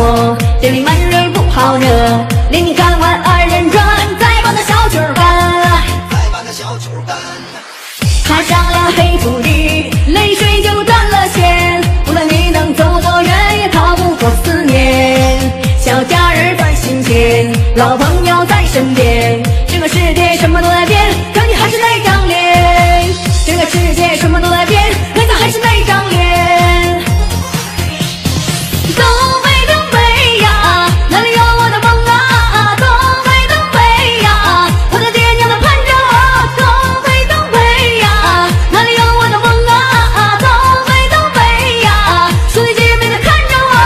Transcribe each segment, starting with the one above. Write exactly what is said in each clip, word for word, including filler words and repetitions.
火，这里闷热不好惹。连你看完二人转，再把那小曲儿干， 再把那小曲儿干。 踏上了黑土地，泪水就断了线。无论你能走多远，也逃不过思念。小家人在心间，老朋友在身边。这个世界什么都在变，可你还是那张脸。这个世界什么都在变，可他还是那张脸。东北东北呀，哪里有我的梦啊？东北东北呀，我的爹娘们盼着我。东北东北呀，哪里有我的梦啊？东北东北呀，兄弟姐妹们看着我。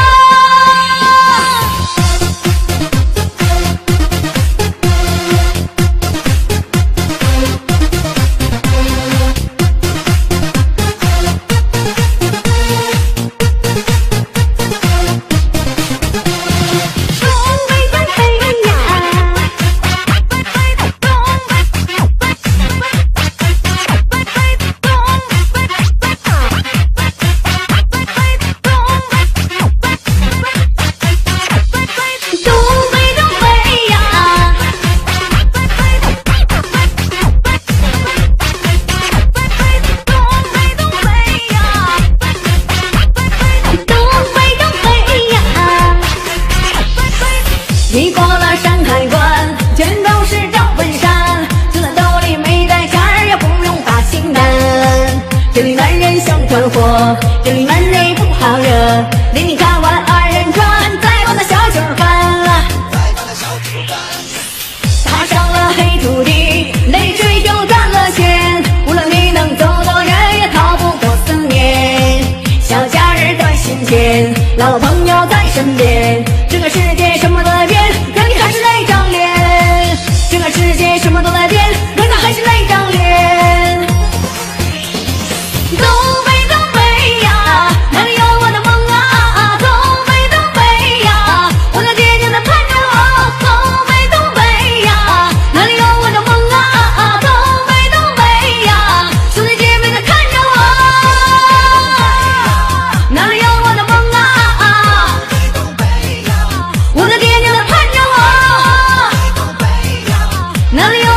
你过了山海关，全都是赵本山。就算兜里没带钱儿，也不用打心胆。这里男人像团火，这里闷热不好惹。连你看完二人转，再把那小曲儿翻， 再把那小曲儿干。 踏上了黑土地，泪水就断了线。无论你能走多远，也逃不过思念。小家人在心间，老朋友在身边。这个世界什么都在变，可你还是那张脸。这个世界什么都在变，可他还是那张脸。东北东北呀，哪里有我的梦啊？东北东北呀，我的爹娘们盼着我。东北东北呀，哪里有我的梦啊？东北东北呀，兄弟姐妹们看着我。哪里有我的梦啊？ 东北呀， 我的爹娘们盼着我。 东北呀， 哪里有